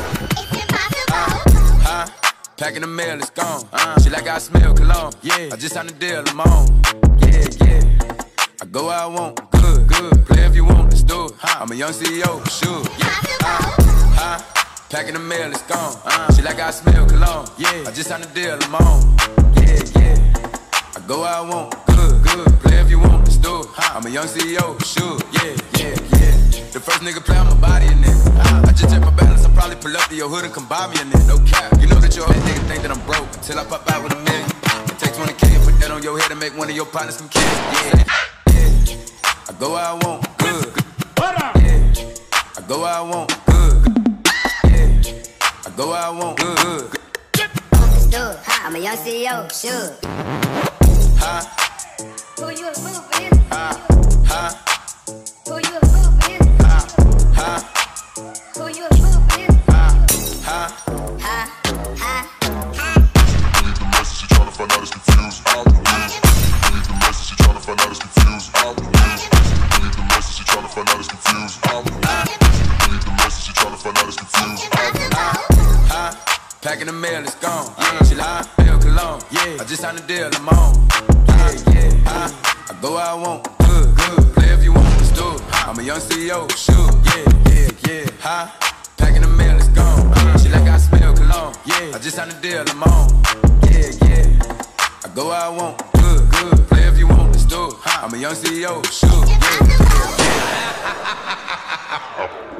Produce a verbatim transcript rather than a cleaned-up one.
Huh? Packing the mail, it's gone. Uh, she like I smell cologne. Yeah, I just signed a deal, I'm on. Yeah, yeah. I go where I want, good, good. Play if you want, let's do it. Huh? I'm a young C E O, sure. Yeah. Huh? Huh? Packing the mail, it's gone. Uh, she like I smell cologne. Yeah, I just signed a deal, I'm on. Yeah, yeah. I go where I want, good, good. Play if you want, let's do it. Huh? I'm a young C E O, sure. Yeah, yeah, yeah. The first nigga play on my body a nigga. Uh, I just check my balance, I probably pull up to your hood and come buy me a nigga. No cap. You know that your whole nigga think that I'm broke until I pop out with a million. It takes twenty K and put that on your head and make one of your partners some kids. Yeah, yeah. I go where I want, good. Yeah. I go where I want, good. Yeah. I go where I want, good. Good. I'm a young C E O, sure. Huh? Who you a fool for this? Huh? Huh? Who you a fool for this? Huh? Huh? Who you a fool for this? Huh? Huh? Ha, ha, ha. Leave the message, you're trying to find out it's confused. Out the news. Leave the message, you're trying to find out it's confused. Out the news. Leave the message, you're trying to find out it's confused. Out the news. Leave the message, you're trying to find out it's confused. Out the news. Huh? Packing the mail, it's gone. Yeah, she like I smell cologne. Yeah, I just signed a deal, I'm on. Yeah, yeah. Huh? I go where I want, good, good. Play if you want, let's do it. I'm a young C E O, sure. Yeah, yeah, yeah. Huh? Packing the mail, it's gone. Yeah, she like I smell cologne. Yeah, I just signed a deal, I'm on. Yeah, yeah. I go where I want, good, good. Play if you want, let's do it. I'm a young C E O, sure. Yeah, yeah, yeah.